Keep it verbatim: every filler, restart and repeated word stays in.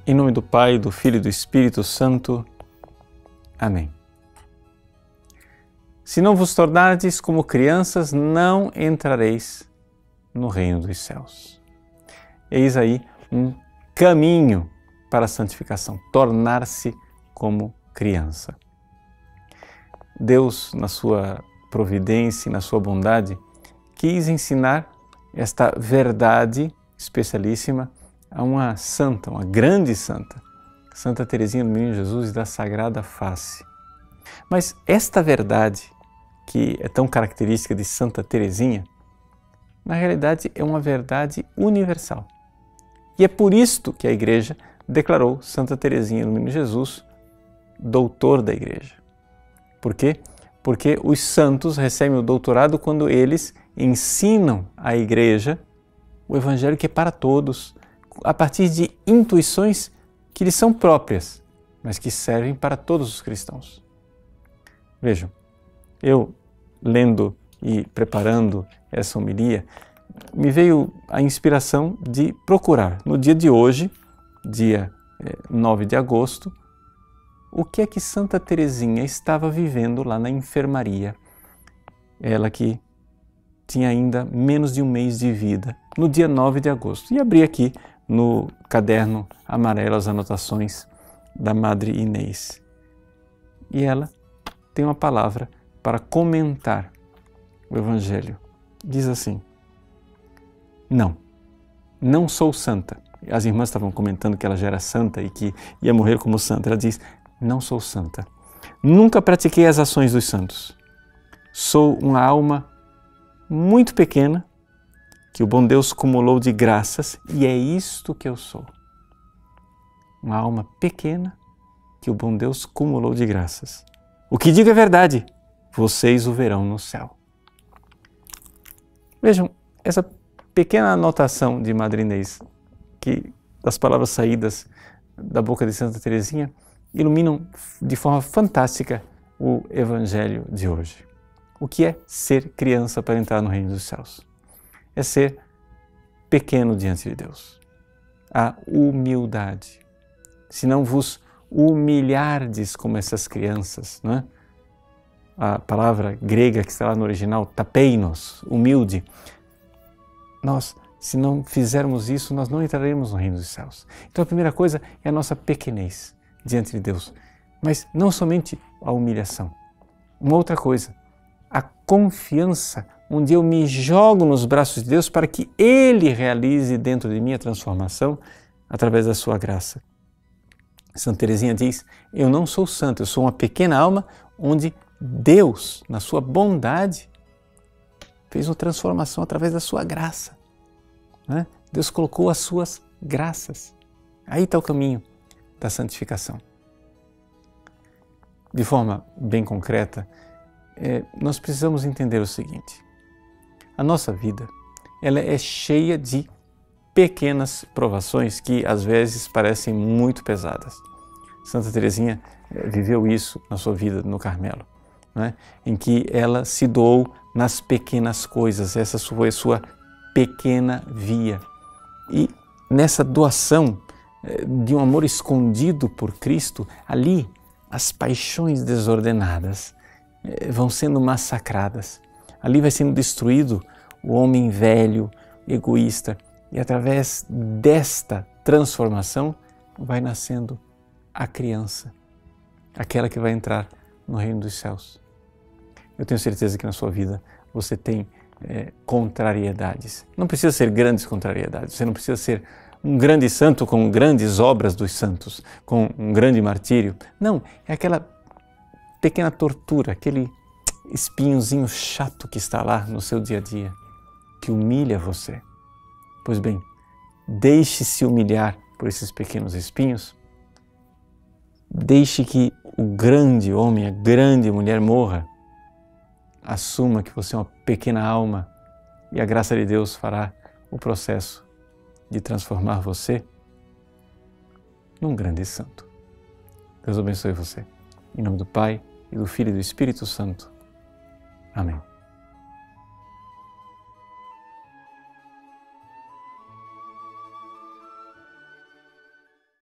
Em nome do Pai, do Filho e do Espírito Santo. Amém. Se não vos tornardes como crianças, não entrareis no reino dos céus. Eis aí um caminho para a santificação, tornar-se como criança. Deus, na sua providência e na sua bondade, quis ensinar esta verdade especialíssima a uma santa, uma grande santa, Santa Teresinha do Menino Jesus da Sagrada Face. Mas esta verdade, que é tão característica de Santa Teresinha, na realidade é uma verdade universal. E é por isto que a Igreja declarou Santa Teresinha do Menino Jesus doutor da Igreja. Por quê? Porque os santos recebem o doutorado quando eles ensinam à Igreja o Evangelho que é para todos, a partir de intuições que lhes são próprias, mas que servem para todos os cristãos. Vejam, eu lendo e preparando essa homilia, me veio a inspiração de procurar no dia de hoje, dia nove de agosto, o que é que Santa Teresinha estava vivendo lá na enfermaria. Ela que tinha ainda menos de um mês de vida, no dia nove de agosto. E abri aqui no caderno amarelo as anotações da Madre Inês. E ela tem uma palavra para comentar o Evangelho. Diz assim: não, não sou santa. As irmãs estavam comentando que ela já era santa e que ia morrer como santa. Ela diz: não sou santa. Nunca pratiquei as ações dos santos. Sou uma alma muito pequena que o bom Deus cumulou de graças e é isto que eu sou. Uma alma pequena que o bom Deus cumulou de graças. O que digo é verdade, vocês o verão no céu. Vejam, essa pequena anotação de Madre Inês, que das palavras saídas da boca de Santa Teresinha, iluminam de forma fantástica o Evangelho de hoje. O que é ser criança para entrar no reino dos céus? É ser pequeno diante de Deus. A humildade. Se não vos humilhardes como essas crianças, não é? A palavra grega que está lá no original, tapeinos, humilde. Nós, se não fizermos isso, nós não entraremos no reino dos céus. Então a primeira coisa é a nossa pequenez diante de Deus. Mas não somente a humilhação. Uma outra coisa, a confiança, onde eu me jogo nos braços de Deus para que Ele realize dentro de mim a transformação através da sua graça. Santa Teresinha diz: eu não sou santa, eu sou uma pequena alma onde Deus, na sua bondade, fez uma transformação através da sua graça. Né? Deus colocou as suas graças. Aí está o caminho da santificação. De forma bem concreta, é, nós precisamos entender o seguinte: a nossa vida ela é cheia de pequenas provações que às vezes parecem muito pesadas. Santa Teresinha é, viveu isso na sua vida no Carmelo, né? Em que ela se doou nas pequenas coisas, essa foi a sua pequena via. E nessa doação é, de um amor escondido por Cristo, ali as paixões desordenadas é, vão sendo massacradas. Ali vai sendo destruído o homem velho, egoísta, e através desta transformação vai nascendo a criança, aquela que vai entrar no reino dos céus. Eu tenho certeza que na sua vida você tem é, contrariedades. Não precisa ser grandes contrariedades, você não precisa ser um grande santo com grandes obras dos santos, com um grande martírio. Não, é aquela pequena tortura, aquele espinhozinho chato que está lá no seu dia a dia, que humilha você. Pois bem, deixe-se humilhar por esses pequenos espinhos, deixe que o grande homem, a grande mulher morra, assuma que você é uma pequena alma e a graça de Deus fará o processo de transformar você num grande santo. Deus abençoe você. Em nome do Pai, e do Filho e do Espírito Santo. Amém.